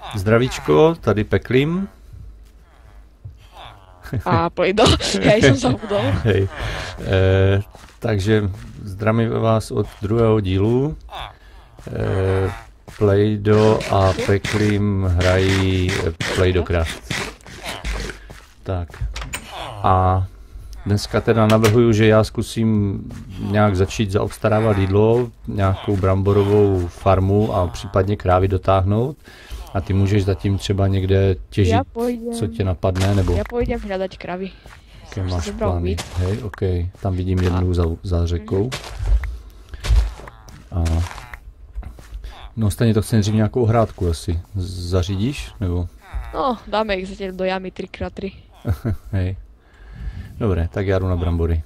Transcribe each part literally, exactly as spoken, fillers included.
Zdravíčko, tady Peklím. A pojď, já jsem zabudol. Hej. E, takže zdravím vás od druhého dílu. E, Play-Doh a Peklím hrají Play-Doh Craft. Tak. A dneska teda navrhuju, že já zkusím nějak začít zaobstarávat jídlo, nějakou bramborovou farmu a případně krávy dotáhnout. A ty můžeš zatím třeba někde těžit, co tě napadne, nebo... Já půjdem hledat kravy. Jaké máš plány? Hej, ok. Tam vidím jednu za, za řekou. A... No stejně to chce nejdřív nějakou hrádku asi. Zařídíš, nebo? No, dáme jich zatím do jamy tři krát tři. Hej. Dobré, tak já jdu na brambory.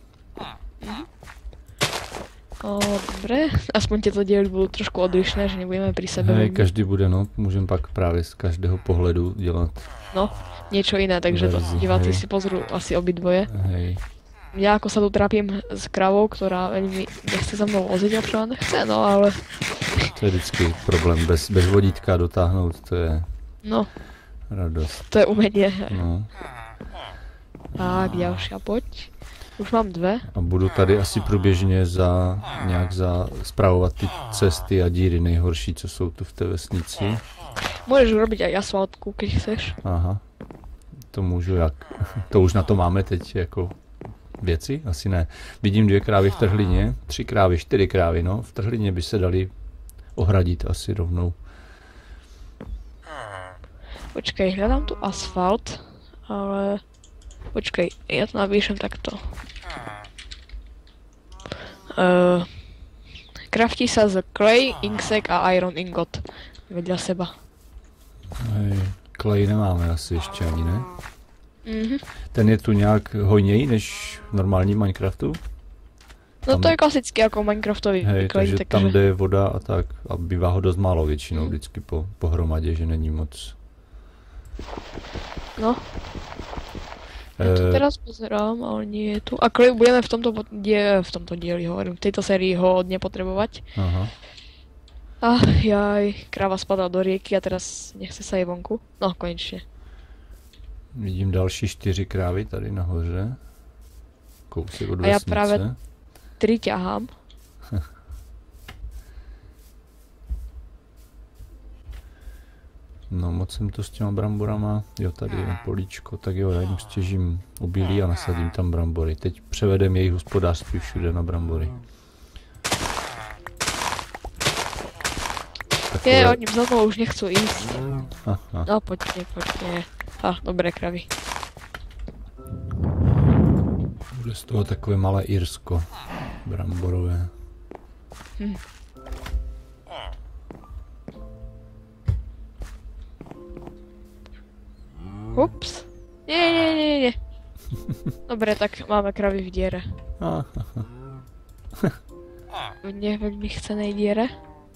O, dobré, aspoň tieto diely budou trošku odlišné, že nebudeme pri sebe. Hej, každý bude, no, můžeme pak právě z každého pohledu dělat. No, niečo iné, takže to diváci si pozrú asi obidvoje. Hej. Ja ako sa tu trápim s kravou, ktorá veľmi nechce za mnou voziť, a čo nechce, no ale... To je vždycky problém, bez, bez vodítka dotáhnout, to je... No. Radost. To je umenie. No. Tak, ďalšia, poď. Už mám dve. A budu tady asi průběžně za nějak za spravovat ty cesty a díry nejhorší, co jsou tu v té vesnici. Můžeš urobiť aj asfaltku, keď chceš. Aha. To můžu jak? To už na to máme teď jako věci? Asi ne. Vidím dvě krávy v trhlině, tři krávy, čtyři krávy, no. V trhlině by se dali ohradit asi rovnou. Počkej, hľadám tu asfalt, ale... Počkej, ja to napíšem takto. Uh, kraftí sa z clay, inksek a iron ingot. Vedľa seba. Hej, clay nemáme asi ještě ani, ne? Mhm. Ten je tu nějak hojněji než v normálním Minecraftu? No tam... to je klasicky jako Minecraftový Hej, clay, takže takže... tam jde voda a tak a bývá ho dost málo většinou vždycky po, pohromadě, že není moc. No. Ja to teraz pozerám, ale nie je tu. A clay budeme v tomto dieli, v tomto dieli hovorím, v tejto sérii ho nepotrebovať. Aha. Ah, jaj, kráva spadla do rieky a teraz nechce sa jej vonku. No, konečne. Vidím další čtyři krávy tady nahoře. Kousek od vesnice. A ja práve tri ťahám. No moc jsem to s těma bramborama, jo tady je políčko, tak jo, já jim stěžím obilí a nasadím tam brambory. Teď převedem jejich hospodářství všude na brambory. Takové... Je, oni za mnou už nechcú ísť. Aha. No poďte, poďte. A, dobré kravy. Bude z toho takové malé Irsko, bramborové. Hm. Ups. Nie, nie, nie, nie. Dobre, tak máme kravy v diere. V neveľmi chcenej diere.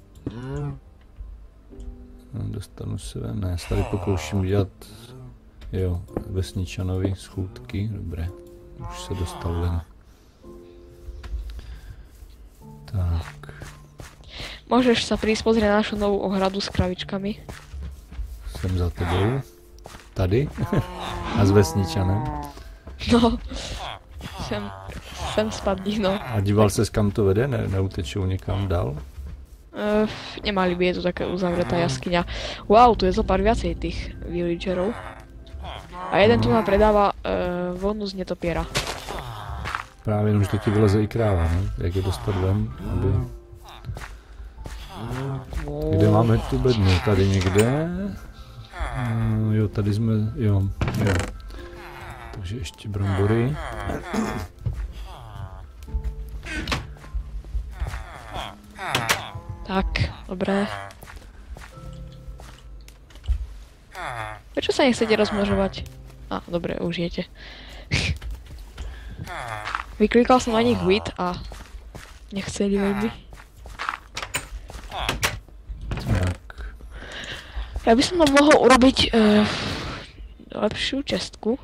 No, dostanu se ven, ne, já se tady pokouším dělat, jo, vesničanovi schůdky, dobré, už se dostal ven. Tak. Môžeš sa prísť pozrieť na našu novú ohradu s kravičkami. Jsem za tebou. Tady? A s vesničanem? No. Sem, sem spadli, no. A díval ses, kam to vede? Ne, neutečou někam dál? Uh, nemali by, je tu také uzavretá jaskyňa. Wow, tu je zopár viacej tých villagerov. A jeden tu nám predáva uh, vonu z netopiera. Právě už to ti vyleze i kráva, ne? Jak je dostat ven, aby... Kde máme tu bednu? Tady někde? Uh, jo, tady jsme, jo, jo. Takže ještě brambory. Tak, dobré. Prečo sa nechcete rozmnožovať? A, dobre, už jete. Vyklikal som na nich wheat a nechceli veľmi. Tak. Ja by som vám mohol urobiť uh, lepšiu čestku.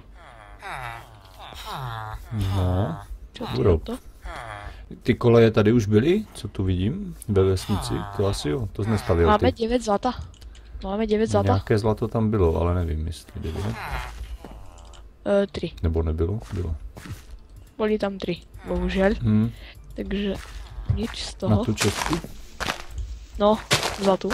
No, Čo ty urob. to? Ty koleje tady už byly, co tu vidím, ve vesnici, to asi jo, to jsi nestavil Máme ty. devět zlata. Máme devět zlata? Nějaké zlato tam bylo, ale nevím, jestli devět. Uh, tři. Nebo nebylo? Bylo. Boli tam tři, bohužel. Hmm. Takže nič z toho. Na tu čestku? No, zlatu.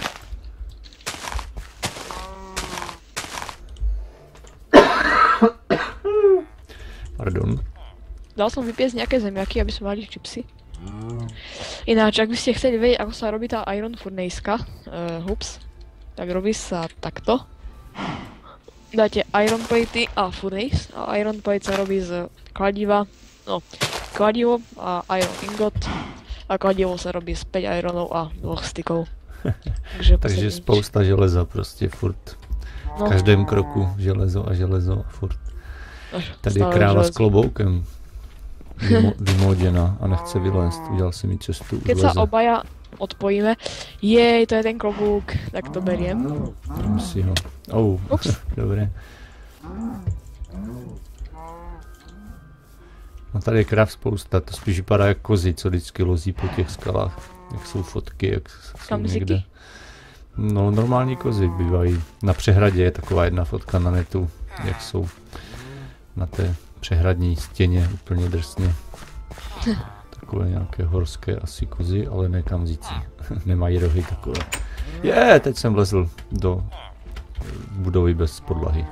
Pardon. Dal som vypiesť nejaké zemiaky, aby sme mali čipsy. Ináč, ak by ste chceli vedieť, ako sa robí tá Iron Furnace-ka, uh, hups, tak robí sa takto. Dáte Iron Plate a Furnace, a Iron Plate sa robí z kladiva, no, kladivo a Iron Ingot, a kladivo sa robí z päť ironov a dvoch stykov. Takže, Takže spousta železa prostě furt. V no. každém kroku železo a železo a furt. Tady je kráva s kloboukem. Vymo vymoděna a nechce vylézt. Udělal si mi cestu. Keď sa obaja odpojíme, jej, to je ten klobouk, tak to beriem. Dám si ho. Oh, dobré. No tady je kráv spousta, to spíš vypadá jak kozy, co vždycky lozí po těch skalách. Jak jsou fotky, jak jsou někde. No normální kozy bývají. Na přehradě je taková jedna fotka na netu, jak jsou na té přehradní stěně úplně drsně. Takové nějaké horské asi kozy, ale ne kamzící. Nemají rohy takové. Je, yeah, teď jsem vlezl do budovy bez podlahy.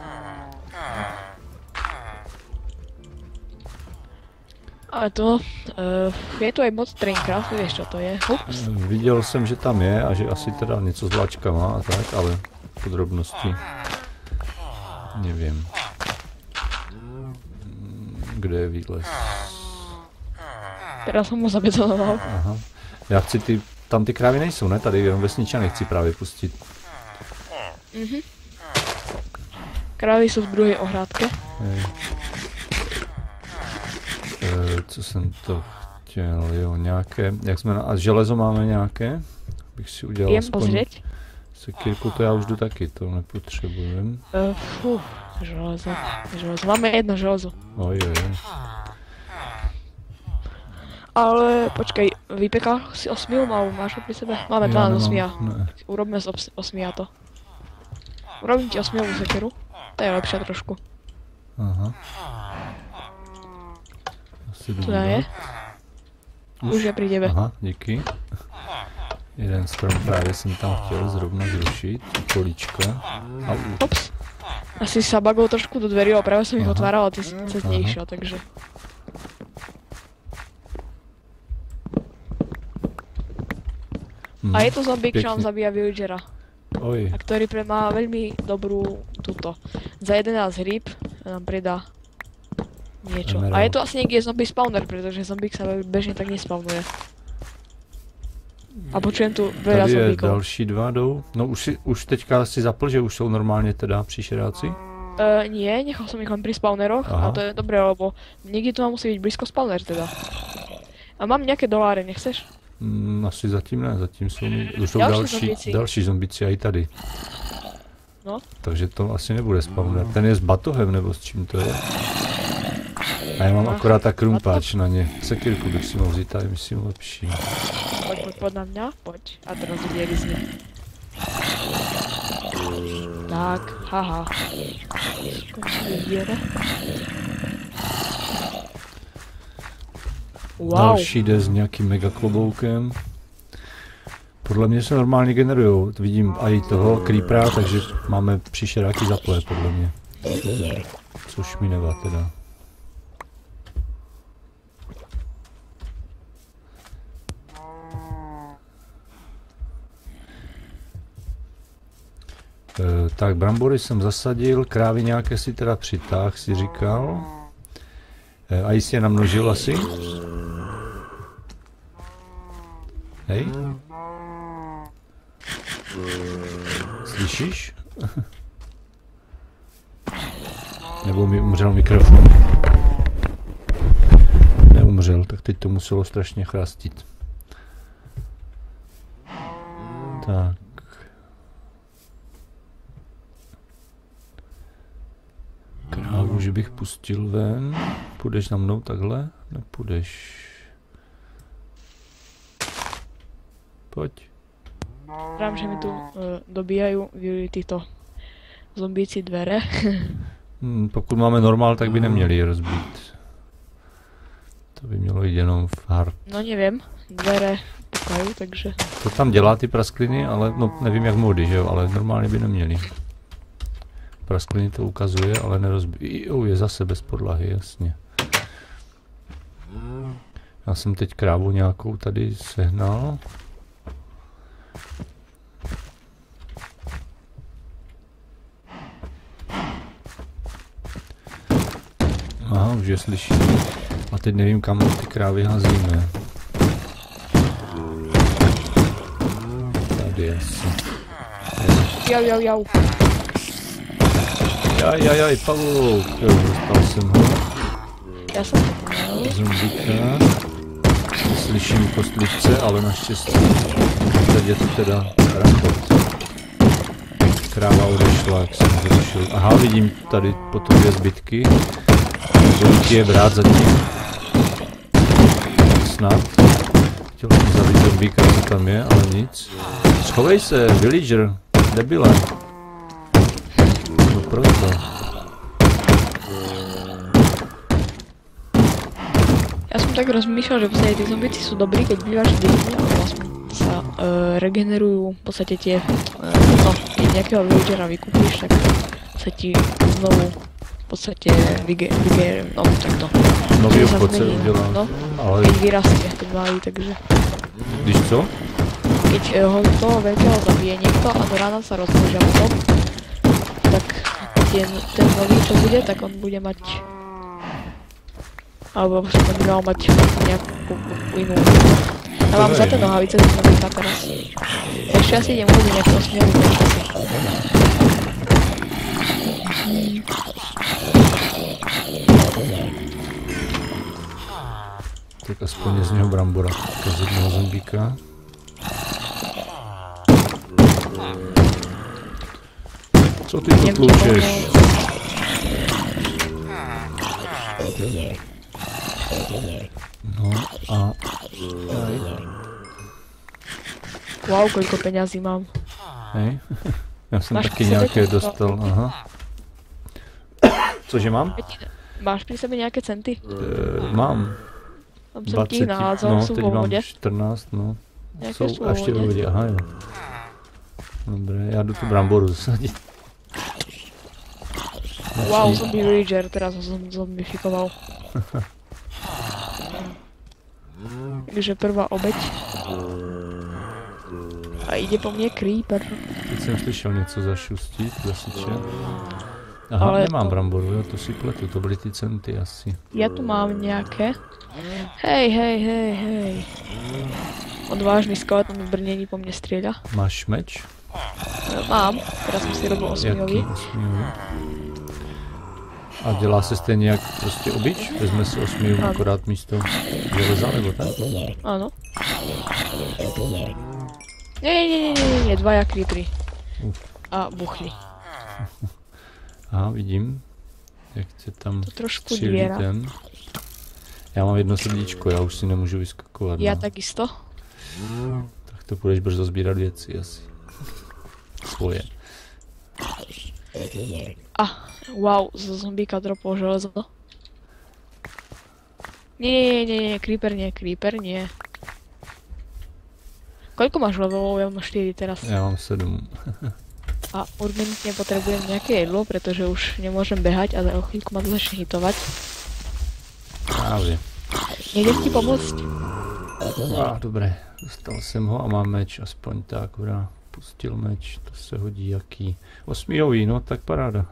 Ale to, uh, je to aj moc Traincraft, vieš čo to je? Ups. Viděl jsem, že tam je a že asi teda něco s vláčkama a tak, ale podrobnosti nevím. Kde je výlez? Teraz jsem ho zabetonoval. Aha. Já chci ty, tam ty krávy nejsou, ne? Tady jenom vesničany chci právě pustit. Mhm. Krávy jsou v druhé ohrádke. Hej. E, co jsem to chtěl, jo, nějaké, jak jsme na, a železo máme nějaké? Bych si udělal Jem aspoň pozrieť. sekírku, to já už jdu taky, to nepotřebujem. Uh, fú, železo, železo, máme jedno železo. Oj, oj, oj. Ale počkej, vypekal si osmiu malú, máš ho pri sebe? Máme Já dvanásť nemám, osmia. ne. Urobme z obs- osmia to. Urobím ti osmiovú sekeru. To je lepšia trošku. Aha. Asi Tu je. Už, Už je pri tebe. Aha, díky. Jeden strom právě jsem tam chtěl zrovna zrušit, kolíčka. Au. Ops. Asi sa bagol trošku do dverí, ale práve som ich Aha. otváral a ty si cez nej išiel, takže. Hm. A je to zombík, čo nám Pěkně. zabíja villagera. Oj, A ktorý pre má veľmi dobrú túto. Za jedenásť rýb nám pridá niečo. Emerald. A je to asi niekde zombie spawner, pretože zombík sa bežne tak nespawnuje. A počujem tu veľa tady je zombíkov. další dva jdou. No už, si, už teďka si zapl, že už jsou normálně teda příšeráci? Uh, nie, nechal som ich len pri spawneroch. Aha. A to je dobré, lebo niekde tu má musí byť blízko spawner teda. A mám nejaké doláre, nechceš? Mm, asi zatím ne, zatím jsou, už jsou Další další, zombíci. další zombici i tady. No. Takže to asi nebude spawner. Ten je s batohem nebo s čím to je? A já mám Ach, akorát tak krumpáč na ně. Sekirku bych si mohl vzít, tady myslím lepší. Poď, poď, poď na mňa, poď. A teraz udieli z nich. Tak, haha. Končíme diere. Wow. Další jde s nějakým mega kloboukem. Podle mě se normálně generujou. Vidím i toho creepera, takže máme příšeráky zaplé podle mě. Což mi nevá teda. E, tak brambory jsem zasadil, krávy nějaké si teda přitáhl, si říkal. E, a jsi je namnožil asi? Hej? Slyšíš? Nebo mi umřel mikrofon? Neumřel, tak teď to muselo strašně chrastit. Tak. Krávu, že bych pustil ven. Půjdeš za mnou takhle? Nepůjdeš. Pojď. Prám, že mi tu uh, dobíjají tyto zombíci dvere. Hmm, pokud máme normál, tak by neměli je rozbít. To by mělo jít jenom v hard. No nevím, dvere pukají, takže... To tam dělá ty praskliny, ale no nevím jak módy, že jo, ale normálně by neměli. Praskliny to ukazuje, ale nerozbíjí. Jo, je zase bez podlahy, jasně. Já jsem teď krávu nějakou tady sehnal. Aha, už je slyším. A teď nevím, kam ty krávy házíme. Tady asi. Jau, jau, jau. Jaj, jaj, jaj, pavouk. Jo, dostal jsem ho. Já jsem to měl. Zombíka. Slyším kostlivce, ale naštěstí. Teď je to teda rakot. Kráva odešla, jak jsem vyřešil. Aha, vidím tady potom dvě zbytky. Zombíky je brát zatím. Snad. Chtěl jsem zabít zombíka, co tam je, ale nic. Schovej se, villager. Debile. No proto. Já jsem tak rozmýšlel, že v podstatě ty zombíci jsou dobrý, keď býváš v dýmu, ale vlastně sa uh, regenerují v podstatě tě, uh, no, keď nějakého villagera vykupíš, tak se ti znovu v podstatě vyge, vyge, no takto. Nový obchod se udělá, no, ale... keď vyrastě ten malý, takže... Když co? Keď uh, ho toho veľkého zabije někdo a do rána sa rozmnožia potom, tak ten, ten nový, čo bude, tak on bude mať... Alebo aspoň by mal mať nejakú inú. Ja mám za to nohavice, to som vyká teraz. Ešte asi idem uhodit nejakú osmielu asi. Tak aspoň je z něho brambora, z jednoho zombíka. Co ty tu tlučeš? No a... Wow, koľko peňazí mám. Hej, já jsem Máš taky při nějaké sobě dostal, aha. Cože mám? Máš pri sebe nějaké centy? E, mám. Tam jsem ti nahádzal, no, jsou teď vo mám vodě. čtrnáct, no. Nějaké Jsou jsou vo ještě ve vodě, aha jo. Dobré, já jdu tu bramboru zasadit. Wow, zombie villager, teraz ho som zombifikoval. Takže prvá obeť. A ide po mne creeper. Teď jsem slyšel něco zašustit, zasiče. Aha, ale nemám to... bramboru, jo, to si pletu, to byly ty centy asi. Ja tu mám nějaké. Hej, hej, hej, hej. Odvážný skeleton v brnění po mne strieľa. Máš meč? Mám, teraz som si robil osmiový. Jaký osmiový? A dělá se stejně jak prostě obyč? Vezme si osmiový akorát místo železa, nebo tak? Ano. Nie, nie, nie, nie, nie, dvaja creepery. A buchli. Aha, vidím. Jak se tam to trošku střílí diera. ten. Já mám jedno srdíčko, já už si nemůžu vyskakovat. Já no. takisto. Tak to budeš brzo sbírat věci asi. Svoje. Ah, wow, z zombíka dropol železo. Nie, nie, nie, nie, creeper nie, creeper nie. Koľko máš levelov? Ja mám štyri teraz. Já mám sedm. A urgentně potrebujem nějaké jedlo, protože už nemůžem běhat a za chvíľku ma to začne hitovať. Právě. Nejdem ti pomoct? Ah, dobré, dostal jsem ho a mám meč, aspoň tak, hurá. Pustil meč, to se hodí jaký. Osmiový, no tak paráda.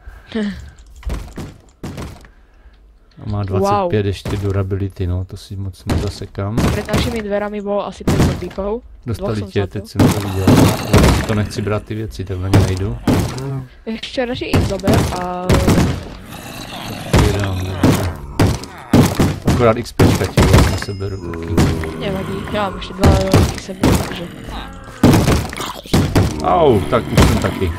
A má dvacet pět wow. Ještě durability, no to si moc nezasekám. Před našimi dverami bylo asi pět zombíkov. Dostali tě, teď jsem to viděl. To nechci brát ty věci, tak na ně nejdu. Ještě radši jít zober a... Vydám, akorát XPčka ti vlastně seberu taky. Nevadí, já mám ještě dva levely seberu, takže... Au, tak už jsem taky.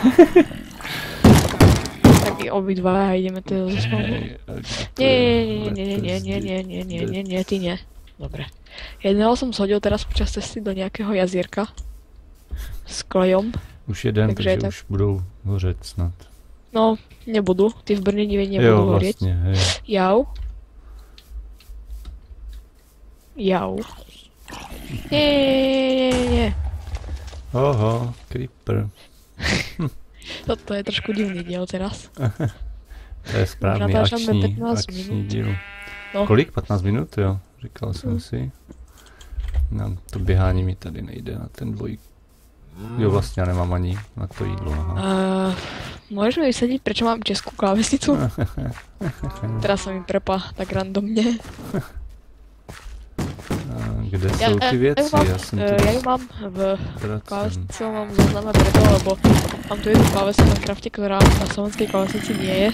Taky obidva jdeme to ze spolu. Nie, nie, nie, nie, nie, nie, nie, nie, nie, nie, ty nie. Dobre. Jedného som shodil teraz počas cesty do nejakého jazierka. s klejom. Už jeden, Takže takže tak... už budou hořet snad. No, nebudu. Ty v Brně nebudou jo, horieť. Vlastně, hej. Jau. Jau. Nie, nie, nie, nie. Oho, creeper. Toto je trošku divný diel teraz. To je správný natáčame akční, pätnásť akční minút. díl. No. Kolik? patnáct minut, jo? Říkal jsem Hmm. si. No, to běhání mi tady nejde na ten boj. Jo, vlastně já nemám ani na to jídlo. Aha. Uh, môžeš mi vysvetliť, prečo mám českú klávesnicu? Teraz sa mi prepla tak randomne. A kde jsou ty věci? Ja, Já jsem uh, to ja ju mám v vracen. klávesnici, mám zozname preto, lebo mám tu jednu klávesnicu v Minecrafte, ktorá na slovenskej klávesnici nie je.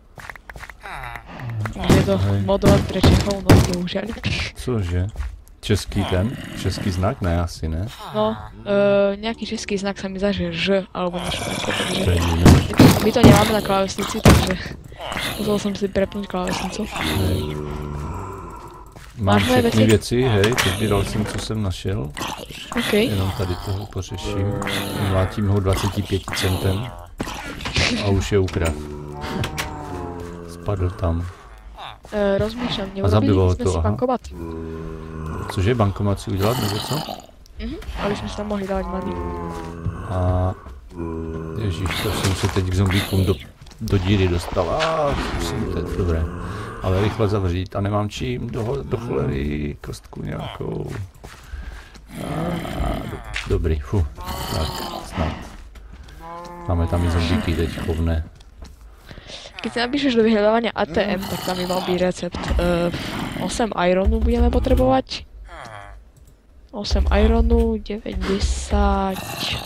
Je to Hej. modovat pre Čechov, no bohužiaľ. Cože? Český ten? Český znak? Ne, asi ne. No, uh, nejaký český znak sa mi zdá, že Ž, alebo niečo také, To je takže jiné. my to nemáme na klávesnici, takže musel som si prepnúť klávesnicu. Hej. Mám Máš moje všechny věci? věci, hej, pozbíral jsem, co jsem našel. OK. Jenom tady toho pořeším. Mlátím ho dvacet pět centem. A už je ukrad. Spadl tam. Uh, rozmýšľam, A zabilo ho neurobili sme to, si aha. bankomat. Cože, bankomat si udělat, nebo co? Mhm, aby sme si tam mohli dávať money. A... Ježíš, to jsem se teď k zombíkům do, do díry dostal. A musím teď, dobré. Ale rychle zavřít a nemám čím, do, do cholery, kostku nějakou. A, do, dobrý, fu, tak, snad. Máme tam i zombíky teď chovné. Keď si napíšeš do vyhľadávania A T M, tak tam by mal byť recept. Uh, osem ironu budeme potrebovať. osem ironu, deväťdesiat,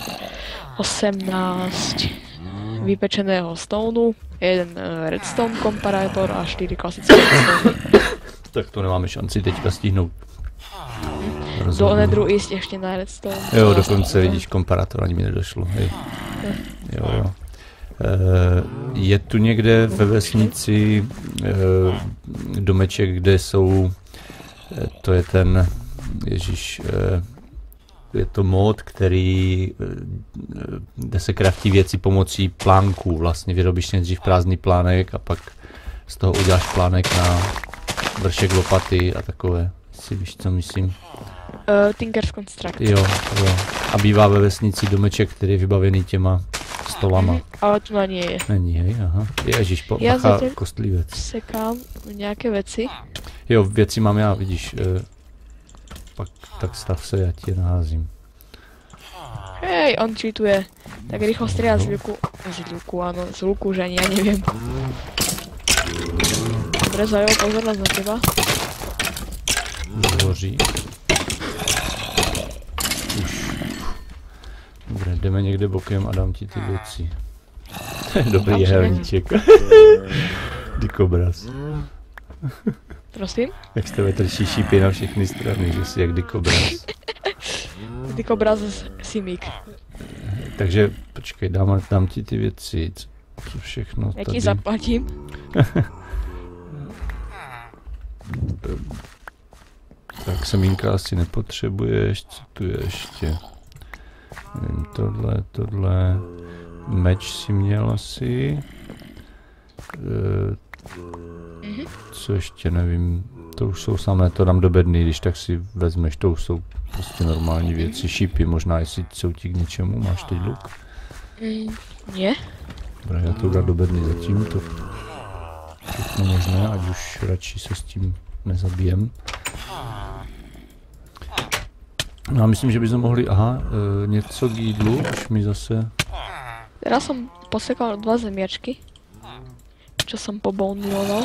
osemnásť vypečeného stoneu, jeden uh, redstone komparátor a štyri klasické redstone. Tak to nemáme šanci teďka stihnout. Do Rozhodně. Nedru ísť ešte na redstone. Jo, dokonce vidíš, komparátor ani mi nedošlo, hej. Jo, jo. E, je tu někde ve vesnici e, domeček, kde jsou, e, to je ten, ježíš, e, je to mod, který, e, kde se kraftí věci pomocí plánků, vlastně vyrobíš nejdřív prázdný plánek a pak z toho uděláš plánek na vršek lopaty a takové, si víš, co myslím. Uh, Tinker's Construct. Jo, jo. A bývá ve vesnici domeček, který je vybavený těma stolama. Mhm, ale tu na nie je. Není, hej, aha. Ježiš, po, Já bacha, zatím- kostlivec. Sekám nejaké veci. Jo, věci mám já, vidíš. E, pak tak stav se, já ti je naházím. Hej, on cheatuje. Tak rýchlo strieľa z luku. Z luku, áno, z luku, že ani ja neviem. Dobre, Zajo, pozornosť na teba. Už hoří. Už. Dobré, jdeme někde bokem a dám ti ty věci. Dobrý Tam se jehelníček. Dikobraz. Prosím? Jak z tebe trčí šípy na všechny strany, že jsi jak dikobraz. Tyko obraz Simik. Takže počkej, dám, dám ti ty věci, co, co všechno Ja tady. ti zaplatím. Tak semínka asi nepotřebuješ, co tu je ještě? Nevím, tohle, tohle, meč si měl asi. E, Mhm. co ještě nevím, to už jsou samé, to dám do bedny, když tak si vezmeš, to už jsou prostě normální věci, šípy, možná jestli jsou ti k něčemu, máš teď luk? Mm, nie. Dobré, já to dám do bedny zatím, to všechno možné, ať už radši se s tím nezabijem. No a myslím, že bychom mohli, aha, e, něco k jídlu, už mi zase, Teraz som posekal dva zemiačky. Čo som pobonmiloval.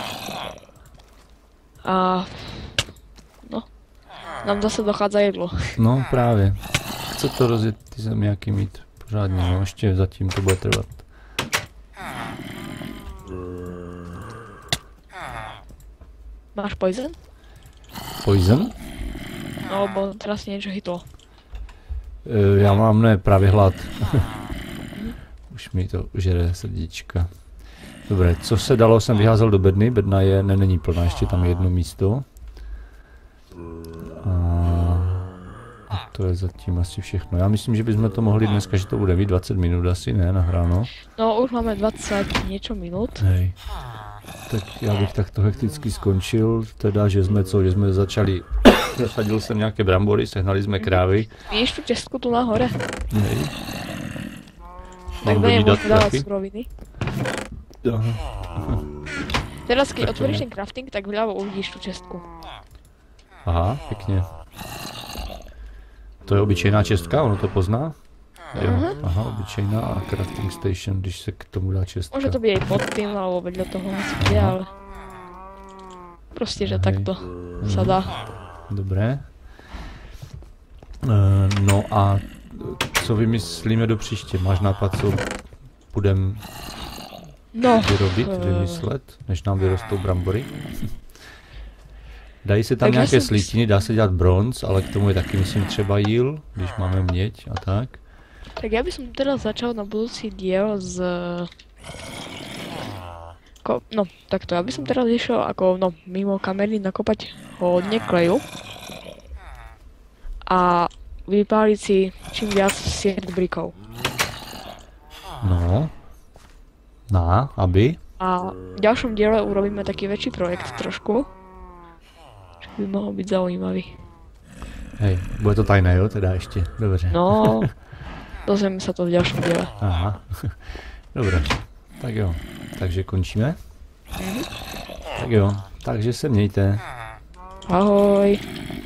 A... No. Nám zase dochádza jedlo. no právě, chce to rozjet ty zemiaky mít pořádně, no ještě zatím to bude trvat. Máš poison? Poison? No, lebo teraz niečo hitlo. E, já mám ne, právě hlad. Už mi to žere srdíčka. Dobré, co se dalo, jsem vyházel do bedny, bedna je, ne, není plná, ještě tam je jedno místo. A, a to je zatím asi všechno. Já myslím, že bychom to mohli dneska, že to bude mít dvacet minut asi, ne, nahráno. No, už máme dvacet niečo minut. Hej. Tak já bych takto hekticky skončil, teda, že jsme co, že jsme začali, zasadil jsem nějaké brambory, sehnali jsme krávy. Vidíš tu čestku tu nahore? Hej. Tak Mám do do ní nej dát môžeme dávať prachy? suroviny. Aha. Teraz, keď Tak to otvoríš ne. ten crafting, tak vľavo uvidíš tú čestku. Aha, pěkně. To je obyčejná čestka, ono to pozná? Jo, aha, obyčejná a crafting station, když se k tomu dá čestka. Môže to byť aj pod tým, alebo vedľa toho asi kde, ale... Proste, že Hej. takto sa dá. Dobré. E, no a co vymyslíme do příště? Máš nápad, co budem No, vyrobit, eh. vymyslet, než nám vyrostou brambory? Dají se tam Tak já nějaké jsem- slitiny, dá se dělat bronz, ale k tomu je taky myslím třeba jíl, když máme měď a tak. tak ja by som teraz začal na budúci diel z... Ko... No, takto, ja by som teraz išiel ako, no, mimo kamery nakopať hodne kleju. A vypáliť si čím viac siert brikov. No. Na, aby? A v ďalšom diele urobíme taký väčší projekt trošku. Čo by mohol byť zaujímavý. Hej, bude to tajné, jo, teda ještě, dobře. No, dozvieme sa to v ďalšom diele. Aha, dobré, tak jo, takže končíme? Tak jo, takže se mějte. Ahoj.